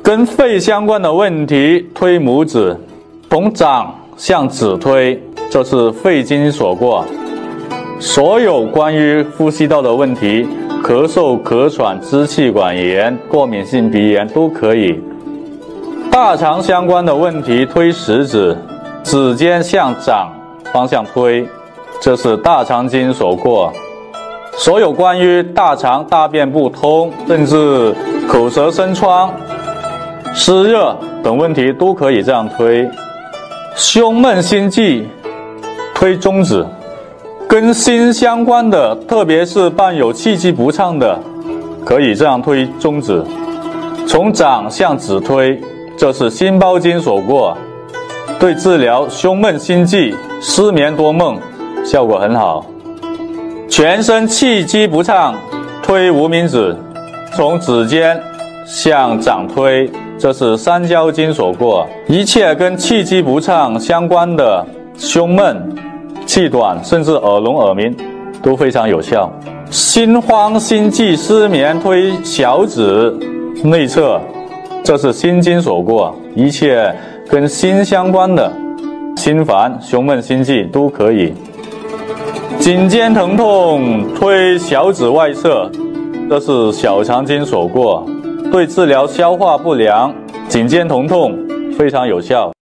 跟肺相关的问题，推拇指，从掌向指推，这是肺经所过。所有关于呼吸道的问题，咳嗽、咳喘、支气管炎、过敏性鼻炎都可以。大肠相关的问题，推食指，指尖向掌方向推，这是大肠经所过。所有关于大肠、大便不通，甚至口舌生疮、湿热等问题都可以这样推。胸闷心悸，推中指。跟心相关的，特别是伴有气机不畅的，可以这样推中指。从掌向指推，这是心包经所过，对治疗胸闷心悸、失眠多梦效果很好。全身气机不畅，推无名指，从指尖向掌推，这是三焦经所过。一切跟气机不畅相关的胸闷、气短，甚至耳聋耳鸣都非常有效。心慌心悸失眠，推小指内侧，这是心经所过。一切跟心相关的心烦、胸闷、心悸都可以。颈肩疼痛，推小指外侧，这是小肠经所过，对治疗消化不良、颈肩疼痛非常有效。